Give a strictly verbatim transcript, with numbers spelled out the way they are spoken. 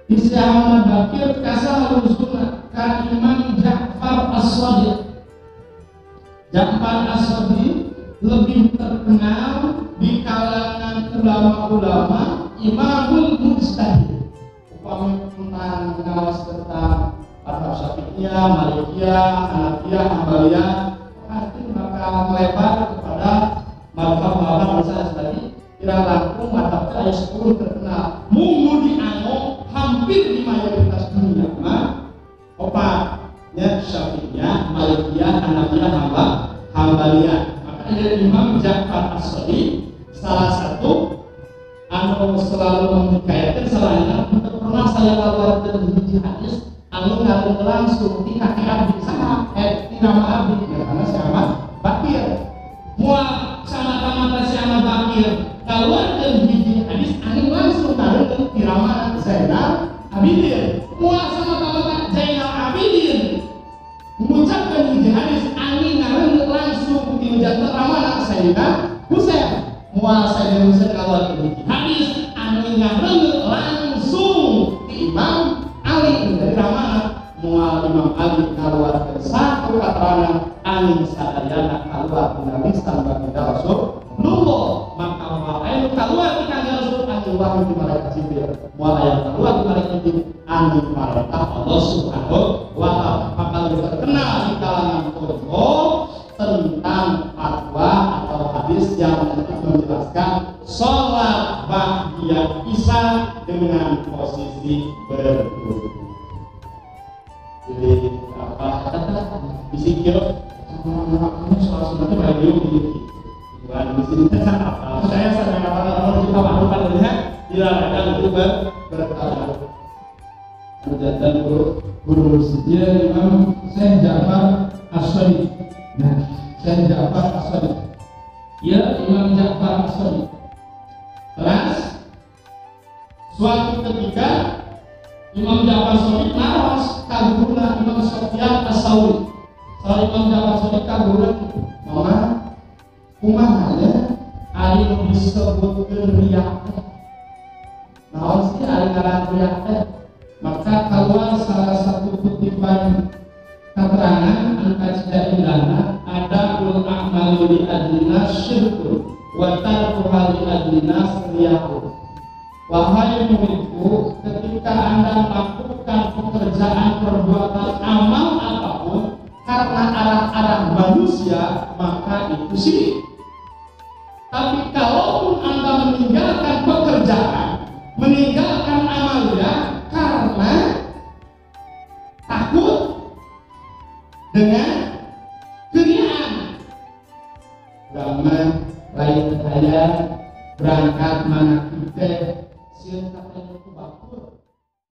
Isi Ahmad Bakir kasal sunnah ka Imam Ja'far As-Shadiq. Ja'far As-Shadiq lebih terkenal di kalangan ulama-ulama imamul mujtahid. Upami tentang ngawas tentang mazhab Syafi'iyah, Malikiyah, Hanafiyah, Hambaliyah, nanti bakal melebar kepada mazhab-mazhab misalnya tadi. Kira langkung mazhab ayat sepuluh terkenal. Munggu dianggap hampir di mayoritas dunia mah opaknya Syafi'iyah, Malikiyah, Hanafiyah, Hambaliyah. Maka dari Imam Ja'far As-Shadiq salah satu anu selalu menghikayatkan salahnya pernah saya lakukan di hadis anu ngaruh langsung di kaki abdi sama eh di nama abdi karena sama Bakir mual sama sama sama Bakir keluar dari hiji hadis anu langsung ngaruh di nama Zainal Abidin mual sama sama Zainal Abidin mengucapkan hiji hadis anu ngaruh langsung di menjadi nama Sayyidina Husain mual Sayyidina Husain keluar dari hadis anu ngaruh langsung di Imam Ali dari ramana mual Imam Ali keluar dari satu keterangan angin sadayana keluar di Nabi sampai kita Rasulullah maka mual ayo keluar di kanjeng Rasul angin wahyu di malaikat Jibril mual ayo keluar di malaikat Jibril angin malaikat Allah Subhanahu wa ta'ala maka lebih terkenal di kalangan ulama tentang fatwa atau hadis yang menjelaskan sholat ba'diyah isya dengan posisi berduduk. Jadi apa kata bisikir ini soal sunatnya bagi ini bukan di sini apa saya sedang apa kita lakukan lihat dilarangkan untuk bertahan berjalan guru guru masjidnya Imam Syekh Ja'far As-Shadiq. Nah Syekh Ja'far As-Shadiq ya Imam Ja'far As-Shadiq terus suatu ketika Imam Ja'far As-Shadiq nawas kaguna Imam Sufyan As-Tsauri. Soal Imam Ja'far As-Shadiq kaguna mama kumahanya ari nu disebutkeun riya. Naon sih ari ngaran riya teh? Maka keluar salah satu kutipan keterangan angka indahna ada ul a'malu li adlina syirkun wa tarkuha li adlina riyahu. Wahai muridku, ketika Anda melakukan pekerjaan perbuatan amal apapun karena arah-arah manusia, maka itu syirik. Tapi kalaupun Anda meninggalkan pekerjaan, meninggalkan amalnya karena takut dengan keriaan, zaman lain kaya berangkat mana kita sieun kata itu bakur